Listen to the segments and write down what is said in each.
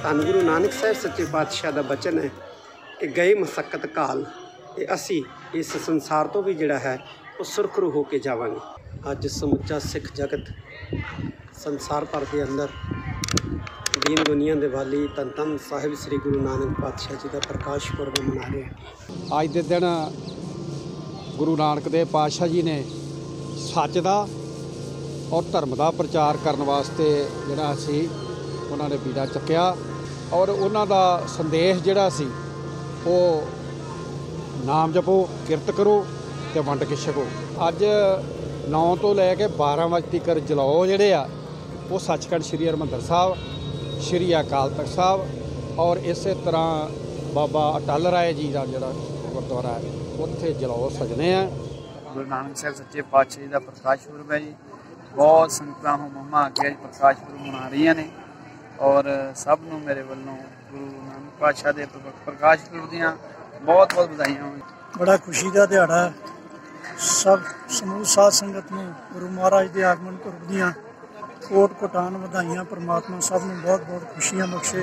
ਧੰਨ ਗੁਰੂ ਨਾਨਕ ਸਾਹਿਬ ਸੱਚੇ ਪਾਤਸ਼ਾਹ ਦਾ ਬਚਨ ਹੈ ਕਿ ਗਏ ਮਸਕਤ ਕਾਲ, ਤੇ ਅਸੀਂ ਇਸ ਸੰਸਾਰ ਤੋਂ ਵੀ ਜਿਹੜਾ ਹੈ ਉਹ ਸੁਰਖਰੂ ਹੋ ਕੇ ਜਾਵਾਂਗੇ। ਅੱਜ ਸਮੁੱਚਾ ਸਿੱਖ ਜਗਤ ਸੰਸਾਰ ਭਰ ਦੇ ਅੰਦਰ ਦੀਨ ਦੁਨੀਆ ਦੇ ਵਾਲੀ ਧੰਨ ਧੰਨ ਸਾਹਿਬ ਸ੍ਰੀ ਗੁਰੂ ਨਾਨਕ ਪਾਤਸ਼ਾਹ ਜੀ ਦਾ ਪ੍ਰਕਾਸ਼ ਪੁਰਬ ਮਨਾ ਰਿਹਾ। ਅੱਜ ਦੇ ਦਿਨ ਗੁਰੂ ਨਾਨਕ ਦੇਵ ਪਾਤਸ਼ਾਹ ਜੀ ਨੇ ਸੱਚ ਦਾ ਔਰ ਧਰਮ ਦਾ ਪ੍ਰਚਾਰ ਕਰਨ ਵਾਸਤੇ ਜਿਹੜਾ ਸੀ ਉਹਨਾਂ ਨੇ ਬੀੜਾ ਚੱਕਿਆ, ਔਰ ਉਹਨਾਂ ਦਾ ਸੰਦੇਸ਼ ਜਿਹੜਾ ਸੀ ਉਹ ਨਾਮ ਜਪੋ, ਕਿਰਤ ਕਰੋ ਅਤੇ ਵੰਡ ਕੇ ਛਕੋ। ਅੱਜ 9 ਤੋਂ ਲੈ ਕੇ 12 ਵਜੇ ਤੱਕ ਜਲਾਓ ਜਿਹੜੇ ਆ ਉਹ ਸੱਚਖੰਡ ਸ੍ਰੀ ਹਰਿਮੰਦਰ ਸਾਹਿਬ, ਸ੍ਰੀ ਅਕਾਲ ਤਖਤ ਸਾਹਿਬ ਔਰ ਇਸੇ ਤਰ੍ਹਾਂ ਬਾਬਾ ਅਟਲ ਰਾਏ ਜੀ ਦਾ ਜਿਹੜਾ ਗੁਰਦੁਆਰਾ ਹੈ ਉੱਥੇ ਜਲਾਓ ਸਜਣੇ ਆ। ਗੁਰੂ ਨਾਨਕ ਸਾਹਿਬ ਸੱਚੇ ਪਾਤਸ਼ਾਹ ਜੀ ਦਾ ਪ੍ਰਕਾਸ਼ ਪੁਰਬ ਹੈ ਜੀ। ਬਹੁਤ ਸੰਗਤਾਂ ਹੁਮਾ ਅੱਗੇ ਪ੍ਰਕਾਸ਼ ਪੁਰਬ ਮਨਾ ਰਹੀਆਂ ਨੇ ਔਰ ਸਭ ਨੂੰ ਮੇਰੇ ਵੱਲੋਂ ਗੁਰੂ ਨਾਨਕ ਪਾਤਸ਼ਾਹ ਦੇ ਪ੍ਰਕਾਸ਼ ਪੁਰਬ ਦੀਆਂ ਬਹੁਤ ਬਹੁਤ ਵਧਾਈਆਂ ਹੋਣ। ਬੜਾ ਖੁਸ਼ੀ ਦਾ ਦਿਹਾੜਾ, ਸਭ ਸਮੂਹ ਸਾਧ ਸੰਗਤ ਨੂੰ ਗੁਰੂ ਮਹਾਰਾਜ ਦੇ ਆਗਮਨ ਪੁਰਬ ਦੀਆਂ ਕੋਟ ਕੋਟਾਨ ਵਧਾਈਆਂ। ਪਰਮਾਤਮਾ ਸਭ ਨੂੰ ਬਹੁਤ ਬਹੁਤ ਖੁਸ਼ੀਆਂ ਬਖਸ਼ੇ।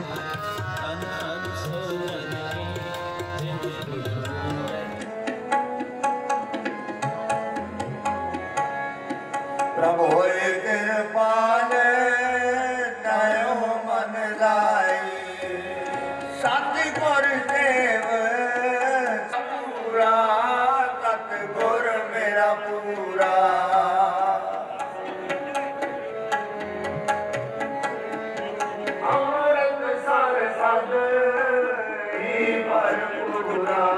ਪ੍ਰਭ ਹੋਏ ਕਿਰਪਾਲ ਨਾਇਓ ਮਨ ਲਾਈ, ਸਤਿਗੁਰ ਦੇਵ ਪੂਰਾ, ਸਤਿਗੁਰ ਮੇਰਾ ਪੂਰਾ। ਅੰਮ੍ਰਿਤ ਸਰ ਸਦ ਹੀ ਭਰਪੂਰਾ।